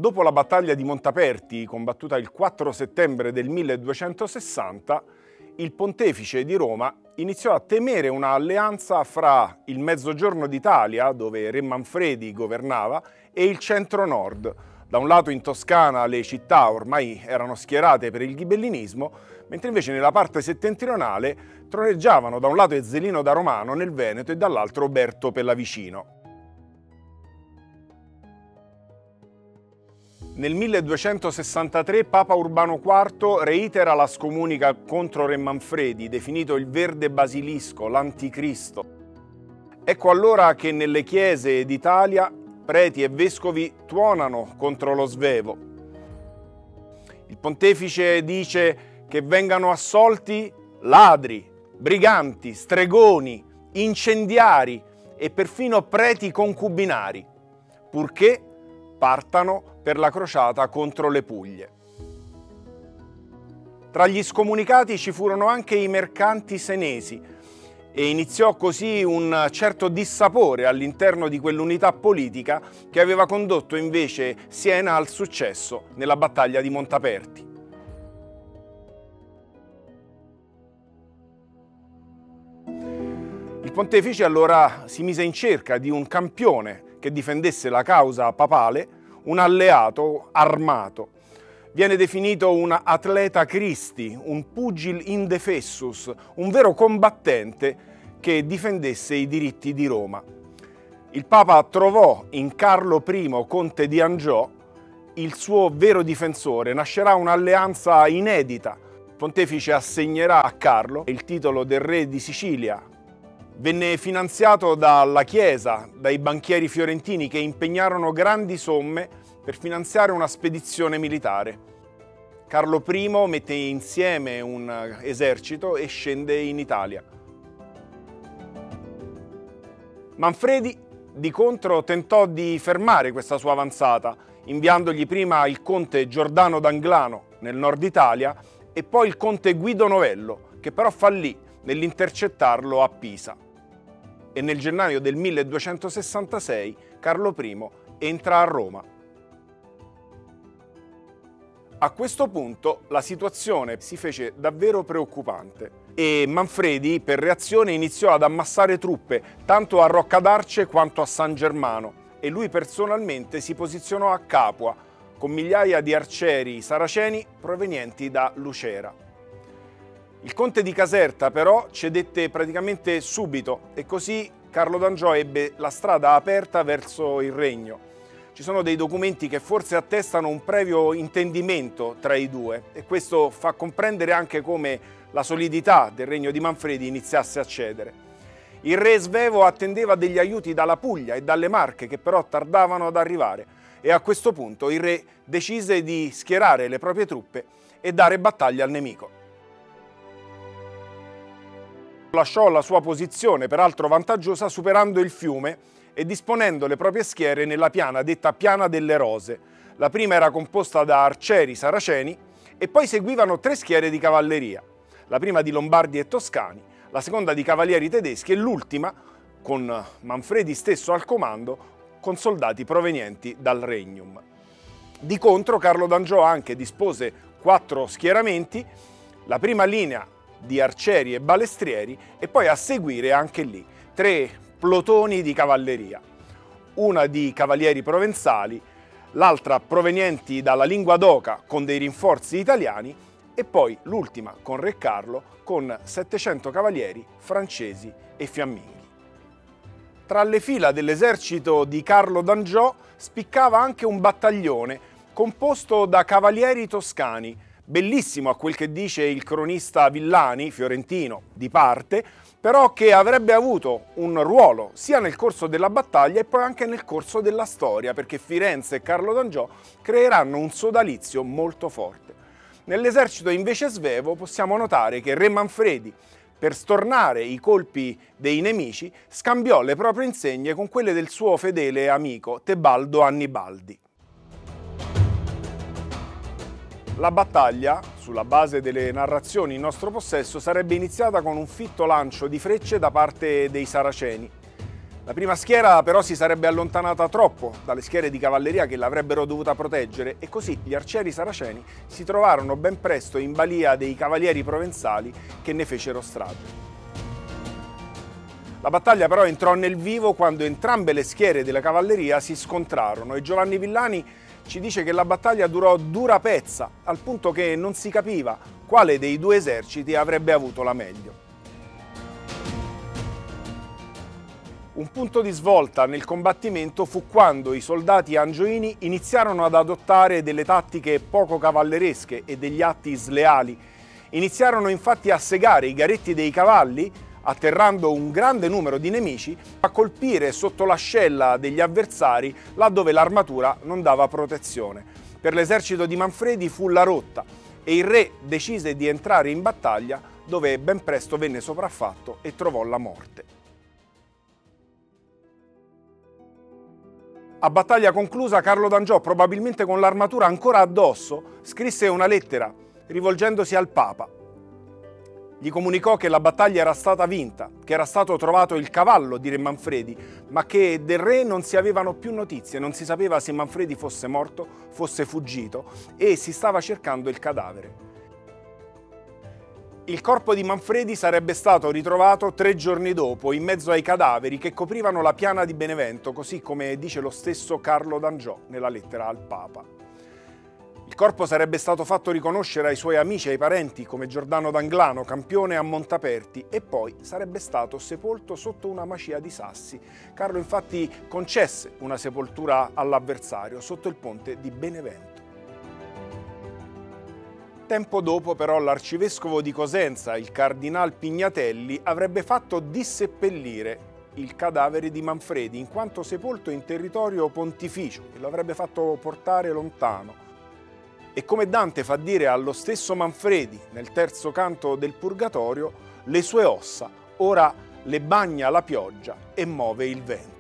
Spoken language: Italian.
Dopo la battaglia di Montaperti, combattuta il 4 settembre del 1260, il pontefice di Roma iniziò a temere un'alleanza fra il Mezzogiorno d'Italia, dove Re Manfredi governava, e il centro-nord. Da un lato in Toscana le città ormai erano schierate per il ghibellinismo, mentre invece nella parte settentrionale troneggiavano da un lato Ezzelino da Romano nel Veneto e dall'altro Berto Pellavicino. Nel 1263 Papa Urbano IV reitera la scomunica contro Re Manfredi, definito il Verde Basilisco, l'Anticristo. Ecco allora che nelle chiese d'Italia preti e vescovi tuonano contro lo svevo. Il pontefice dice che vengano assolti ladri, briganti, stregoni, incendiari e perfino preti concubinari, purché partano per la crociata contro le Puglie. Tra gli scomunicati ci furono anche i mercanti senesi e iniziò così un certo dissapore all'interno di quell'unità politica che aveva condotto invece Siena al successo nella battaglia di Montaperti. Il pontefice allora si mise in cerca di un campione che difendesse la causa papale, un alleato armato. Viene definito un atleta Christi, un pugil indefessus, un vero combattente che difendesse i diritti di Roma. Il Papa trovò in Carlo I, conte di Angiò, il suo vero difensore. Nascerà un'alleanza inedita. Il pontefice assegnerà a Carlo il titolo del re di Sicilia. Venne finanziato dalla Chiesa, dai banchieri fiorentini che impegnarono grandi somme per finanziare una spedizione militare. Carlo I mette insieme un esercito e scende in Italia. Manfredi, di contro, tentò di fermare questa sua avanzata, inviandogli prima il conte Giordano d'Anglano nel nord Italia e poi il conte Guido Novello, che però fallì nell'intercettarlo a Pisa. E nel gennaio del 1266 Carlo I entra a Roma. A questo punto la situazione si fece davvero preoccupante e Manfredi, per reazione, iniziò ad ammassare truppe tanto a Roccadarce quanto a San Germano e lui personalmente si posizionò a Capua con migliaia di arcieri saraceni provenienti da Lucera. Il conte di Caserta però cedette praticamente subito e così Carlo d'Angiò ebbe la strada aperta verso il regno. Ci sono dei documenti che forse attestano un previo intendimento tra i due e questo fa comprendere anche come la solidità del regno di Manfredi iniziasse a cedere. Il re svevo attendeva degli aiuti dalla Puglia e dalle Marche che però tardavano ad arrivare e a questo punto il re decise di schierare le proprie truppe e dare battaglia al nemico. Lasciò la sua posizione, peraltro vantaggiosa, superando il fiume e disponendo le proprie schiere nella piana detta Piana delle Rose. La prima era composta da arcieri saraceni e poi seguivano 3 schiere di cavalleria, la prima di Lombardi e Toscani, la seconda di cavalieri tedeschi e l'ultima, con Manfredi stesso al comando, con soldati provenienti dal Regnum. Di contro Carlo d'Angiò anche dispose 4 schieramenti, la prima linea di arcieri e balestrieri e poi a seguire anche lì 3 plotoni di cavalleria, una di cavalieri provenzali, l'altra provenienti dalla Lingua d'Oca con dei rinforzi italiani e poi l'ultima con Re Carlo con 700 cavalieri francesi e fiamminghi. Tra le fila dell'esercito di Carlo d'Angiò spiccava anche un battaglione composto da cavalieri toscani, bellissimo a quel che dice il cronista Villani, fiorentino di parte, però che avrebbe avuto un ruolo sia nel corso della battaglia e poi anche nel corso della storia, perché Firenze e Carlo d'Angiò creeranno un sodalizio molto forte. Nell'esercito invece svevo possiamo notare che Re Manfredi, per stornare i colpi dei nemici, scambiò le proprie insegne con quelle del suo fedele amico Tebaldo Annibaldi. La battaglia, sulla base delle narrazioni in nostro possesso, sarebbe iniziata con un fitto lancio di frecce da parte dei saraceni. La prima schiera però si sarebbe allontanata troppo dalle schiere di cavalleria che l'avrebbero dovuta proteggere e così gli arcieri saraceni si trovarono ben presto in balia dei cavalieri provenzali che ne fecero strage. La battaglia però entrò nel vivo quando entrambe le schiere della cavalleria si scontrarono e Giovanni Villani ci dice che la battaglia durò dura pezza, al punto che non si capiva quale dei due eserciti avrebbe avuto la meglio. Un punto di svolta nel combattimento fu quando i soldati angioini iniziarono ad adottare delle tattiche poco cavalleresche e degli atti sleali. Iniziarono infatti a segare i garetti dei cavalli, atterrando un grande numero di nemici, a colpire sotto l'ascella degli avversari laddove l'armatura non dava protezione. Per l'esercito di Manfredi fu la rotta e il re decise di entrare in battaglia, dove ben presto venne sopraffatto e trovò la morte. A battaglia conclusa, Carlo d'Angiò, probabilmente con l'armatura ancora addosso, scrisse una lettera rivolgendosi al Papa. Gli comunicò che la battaglia era stata vinta, che era stato trovato il cavallo di re Manfredi, ma che del re non si avevano più notizie, non si sapeva se Manfredi fosse morto, fosse fuggito e si stava cercando il cadavere. Il corpo di Manfredi sarebbe stato ritrovato 3 giorni dopo, in mezzo ai cadaveri che coprivano la piana di Benevento, così come dice lo stesso Carlo d'Angiò nella lettera al Papa. Il corpo sarebbe stato fatto riconoscere ai suoi amici e ai parenti come Giordano d'Anglano, campione a Montaperti, e poi sarebbe stato sepolto sotto una macia di sassi. Carlo infatti concesse una sepoltura all'avversario sotto il ponte di Benevento. Tempo dopo però l'arcivescovo di Cosenza, il cardinal Pignatelli, avrebbe fatto disseppellire il cadavere di Manfredi in quanto sepolto in territorio pontificio e lo avrebbe fatto portare lontano. E come Dante fa dire allo stesso Manfredi nel terzo canto del Purgatorio, le sue ossa ora le bagna la pioggia e muove il vento.